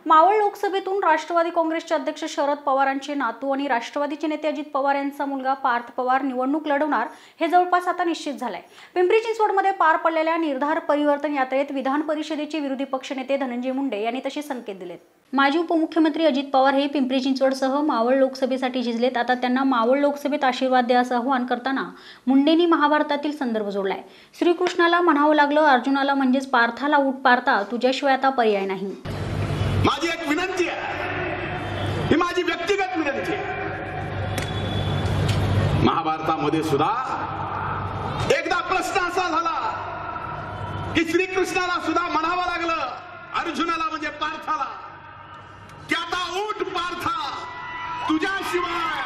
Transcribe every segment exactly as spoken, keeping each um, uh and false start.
मावळ लोकसभेतून राष्ट्रवादी काँग्रेसचे अध्यक्ष शरद पवारांचे नातू आणि राष्ट्रवादीचे नेते अजित पवार यांचा मुलगा पार्थ पवार निवडणूक लढवणार हे जवळपास आता निश्चित झालंय। पिंपरी चिंचवडमध्ये पार पडलेल्या निर्धार परिवर्तन यात्रेत विधान परिषदेचे विरोधी पक्षनेते धनंजय मुंडे यांनी तसे संकेत दिलेत। माजी उपमुख्यमंत्री अजित पवार हे पिंपरी चिंचवडसह मावळ लोकसभेसाठी झिजलेत। आता त्यांना मावळ लोकसभेत आशीर्वाद द्या असं आवाहन करताना मुंडेंनी महाभारतातील संदर्भ जोडलाय। श्रीकृष्णाला म्हणावं लागलं अर्जुनाला म्हणजेच पार्थाला, उठ पार्था, तुझ्याशिवाय आता पर्याय नाही। माझी एक विनंती आहे, ही माझी व्यक्तिगत विनंती आहे। महाभारतामध्ये सुद्धा एकदा प्रश्न असा झाला की श्रीकृष्णाला सुद्धा म्हणावं लागलं अर्जुनाला म्हणजे पार्थाला की आता उठ पार्था, तुझ्याशिवाय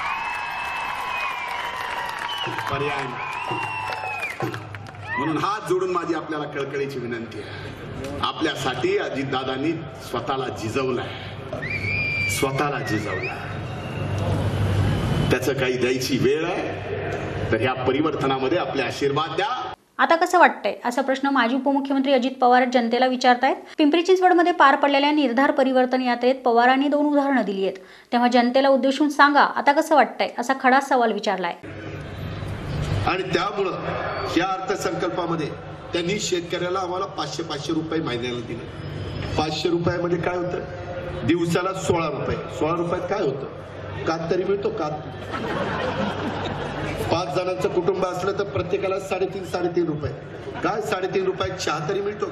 पर्याय नाही। म्हणून हात जोडून माझी आपल्याला कळकळीची विनंती आहे, आपल्यासाठी अजितदादांनी स्वतःला जिजवलाय, स्वतःला जिजवलाय। त्याचं काही द्यायची वेळ आहे तर ह्या परिवर्तनामध्ये आपले आशीर्वाद द्या। आता कसं वाटतंय असा प्रश्न माजी उपमुख्यमंत्री अजित पवार जनतेला विचारतायत। पिंपरी चिंचवडमध्ये पार पडलेल्या निर्धार परिवर्तन यात्रेत पवारांनी दोन उदाहरणं दिली आहेत, तेव्हा जनतेला उद्देशून सांगा आता कसं वाटतंय असा खडा सवाल विचारलाय। आणि त्यामुळं या अर्थसंकल्पामध्ये त्यांनी शेतकऱ्याला आम्हाला पाचशे पाचशे रुपये महिन्याला दिले। पाचशे रुपयामध्ये काय होतं, दिवसाला सोळा रुपये। सोळा रुपयात काय होतं, कात तरी मिळतो कात। पाच जणांचं कुटुंब असलं तर प्रत्येकाला साडेतीन साडेतीन रुपये, काय साडेतीन रुपयात चहा तरी मिळतो।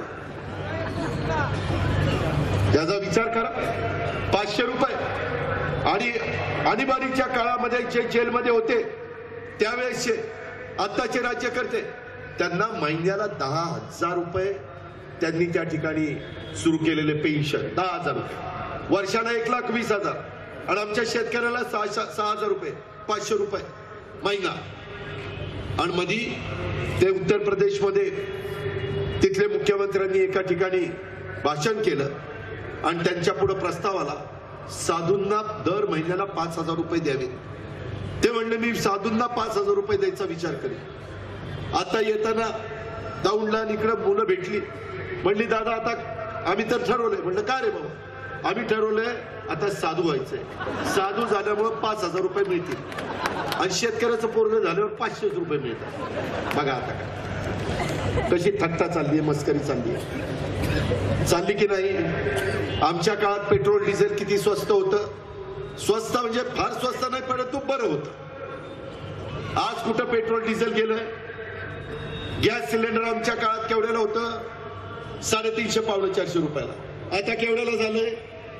याचा विचार करा, पाचशे रुपये। आणि आणीबाणीच्या काळामध्ये जे जेलमध्ये होते त्यावेळेसचे आताचे राज्यकर्ते, त्यांना महिन्याला दहा हजार रुपये त्यांनी त्या ठिकाणी सुरू केलेले पेन्शन, दहा हजार रुपये वर्षाला, एक लाख वीस हजार। आणि आमच्या शेतकऱ्याला सहा सहा हजार रुपये, पाचशे रुपये महिना। आणि मधी ते उत्तर प्रदेशमध्ये तिथले मुख्यमंत्र्यांनी एका ठिकाणी भाषण केलं आणि त्यांच्या पुढे प्रस्ताव आला साधूंना दर महिन्याला पाच हजार रुपये द्यावे। ते म्हणले मी साधूंना पाच हजार रुपये द्यायचा विचार करेन। आता येताना दौंडला इकडे मुलं भेटली, म्हणली दादा आता आम्ही तर ठरवलंय। म्हणलं का रे बाबा, आम्ही ठरवलंय आता साधू व्हायचंय, साधू झाल्यामुळे पाच हजार रुपये मिळतील आणि शेतकऱ्याचं पोरग झाल्यावर पाचशे रुपये मिळतात। बघा आता काय कशी थट्टा चालली आहे, मस्करी चालली आहे, चालली की नाही। आमच्या काळात पेट्रोल डिझेल किती स्वस्त होतं, स्वस्त म्हणजे फार स्वस्त नाही परंतु बरं होतं। आज कुठं पेट्रोल डिझेल गेलंय। गॅस सिलेंडर आमच्या काळात केवढ्याला होतं, साडेतीनशे पावणे चारशे रुपयाला, आता केवढ्याला झालंय,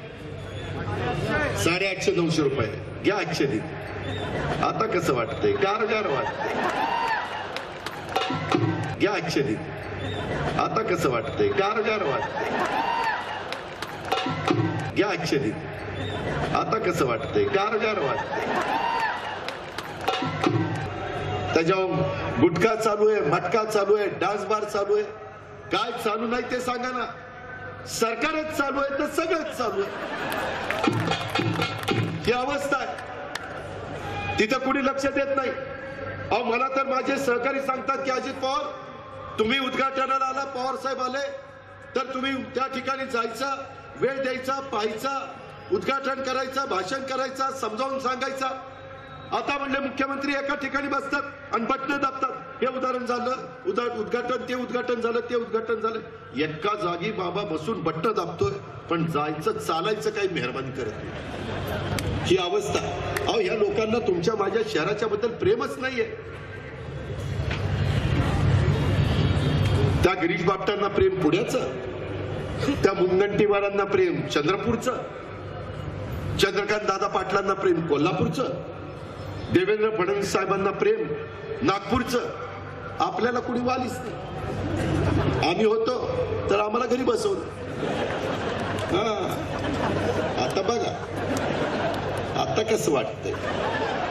साडे आठशे नऊशे रुपये। घ्या आठशे दिन। आता कसं वाटतंय, गारगार वाटतंय। घ्या आठशे दिन। आता कसं वाटतंय, गारगार वाटतंय। घ्या आठशे दिन। आता कसं वाटतंय, गारगार वाटतंय। त्याच्यावर गुटखा चालू आहे, मटका चालू आहे, डान्स बार चालू आहे, काय चालू नाही ते सांगा ना। सरकारच चालू आहे तर सगळंच चालू आहे, ही अवस्था आहे। तिथं कुणी लक्ष देत नाही। अहो मला तर माझे सहकारी सांगतात की अजित पवार तुम्ही उद्घाटनाला आला, पवार साहेब आले तर तुम्ही त्या ठिकाणी जायचा, वेळ द्यायचा, पाहायचा, उद्घाटन करायचा, भाषण करायचा, समजावून सांगायचा। आता म्हणले मुख्यमंत्री एका ठिकाणी बसतात आणि बटणं दाबतात, हे उदाहरण झालं, उद्घाटन ते उद्घाटन झालं, ते उद्घाटन झालं। एका जागी बाबा बसून बटणं दाबतोय पण जायचं चालायचं काही मेहरबानी करत नाही, ही अवस्था। अहो ह्या लोकांना तुमच्या माझ्या शहराच्या बद्दल प्रेमच नाहीये। त्या गिरीश बापटांना प्रेम पुण्याचं, त्या मुनगंटीवारांना प्रेम चंद्रपूरचं, चंद्रकांत दादा पाटलांना प्रेम कोल्हापूरचं, देवेंद्र फडणवीस साहेबांना प्रेम नागपूरचं। आपल्याला कुणी वालीच नाही। आम्ही होतो तर आम्हाला घरी बसवलं। हा आता बघा आता कसं वाटतंय।